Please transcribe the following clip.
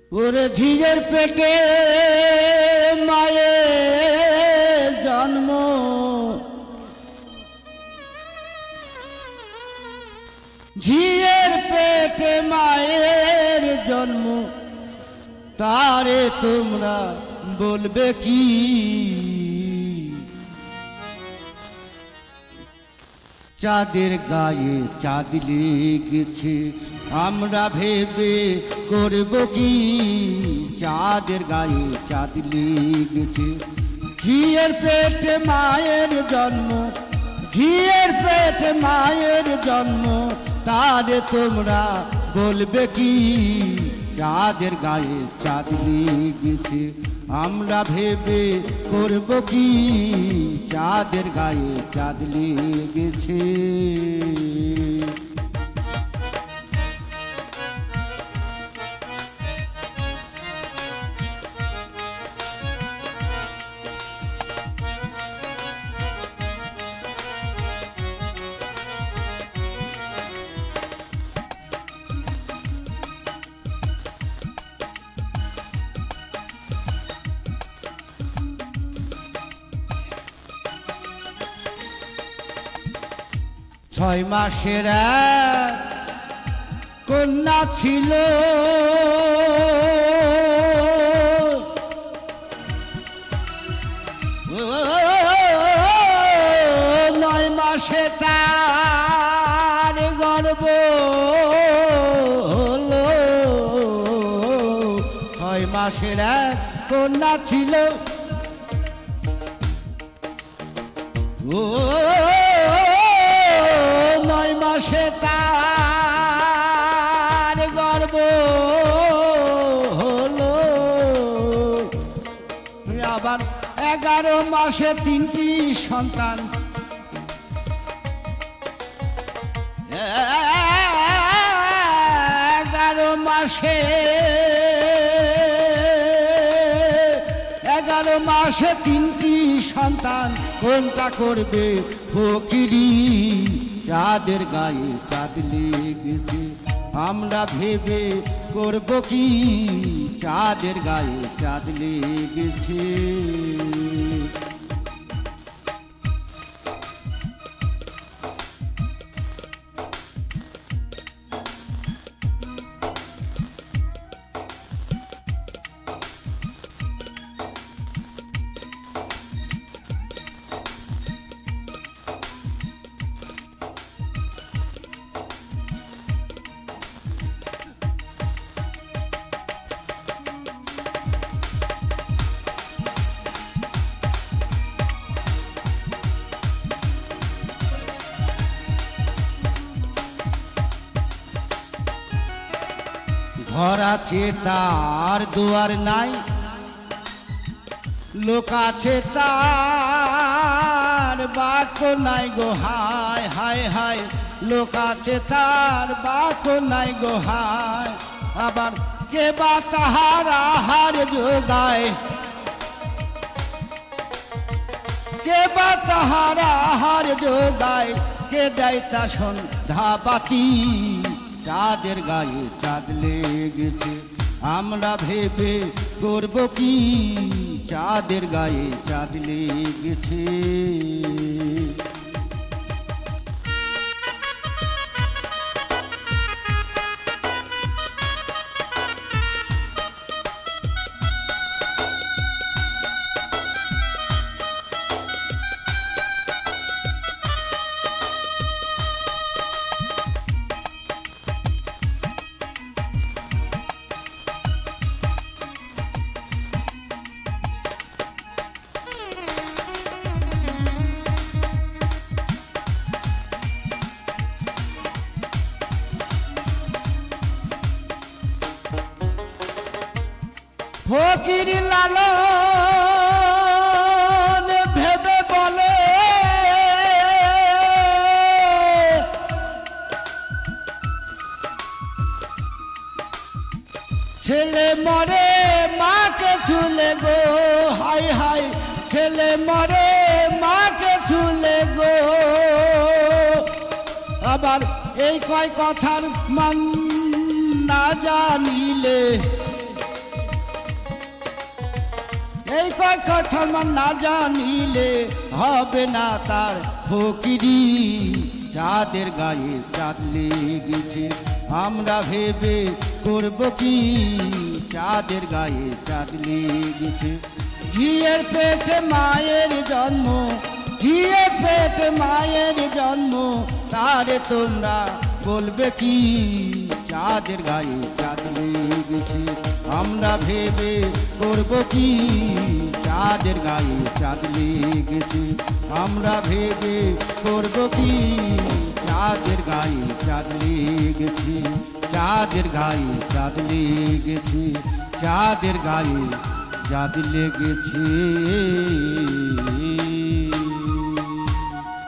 ওরে ঝিয়ের পেটে মায়ের জন্ম, ঝিয়ের পেটে মায়ের জন্ম, তারে তোমরা বলবে কি? চাঁদের গায়ে চাঁদ লেগেছে, আমরা ভেবে করব কি? চাঁদের গায়ে চাঁদ লেগেছে, ঝিয়ের পেটে মায়ের জন্ম, ঝিয়ের পেটে মায়ের জন্ম, তারে তোমরা বলবে কি? চাঁদের গায়ে চাঁদ লেগেছে, আমরা ভেবে করব কি? চাঁদের গায়ে চাঁদ লেগেছে। ছয় মাসের এক কন্যা ছিল, নয় মাসে তার গর্ভ হলো। ছয় মাসের এক কন্যা ছিল, ও মাসে তার গর্ভ হলো। আবার 11 মাসে 3টি সন্তান, 11 মাসে 3টি সন্তান, কোনটা করবে ফকিরি? চাঁদের গায়ে চাঁদ লেগেছে, আমরা ভেবে করব কি? চাঁদের গায়ে চাঁদ লেগেছে। ঘর আছে তার দুয়ার নাই, লোক আছে তার বাক নাই গো হায় হায় হায়, লোক আছে তার বাক নাই গো হায়। আবার কে বা তাহার আহার যোগায়, কে বা তাহার আহার যোগায়, কে দেয় তা সন্ধ্যা বাতি? চাঁদের গায়ে চাঁদ লেগেছে, আমরা ভেবে করব কি? চাঁদের গায়ে চাঁদ লেগেছে। ফকির লালন ভেবে বলে, ছেলে মরে মাকে ঝুলে গো হায় হায়, ছেলে মরে মাকে ঝুলে গো। আবার এই কয় কথার মান না জানিলে এই কয় কথা না জানিলে হবে না তার ফকিরি। চাঁদের গায়ে চাঁদ লেগেছে আমরা ভেবে করব কি, চাঁদের গায়ে চাঁদ লেগেছে। ঝিয়ের পেটে মায়ের জন্ম, ঝিয়ের পেটে মায়ের জন্ম, তারে তোমরা বলবে কি, চাঁদের গায়ে চাঁদ লেগেছে আমরা ভেবে করব কি, চাঁদের গায়ে চাঁদ লেগেছে আমরা ভেবে করব কি, চাঁদের গায়ে চাঁদ লেগেছে, চাঁদের গায়ে চাঁদ লেগেছে, চাঁদের গায়ে চাঁদ লেগেছে।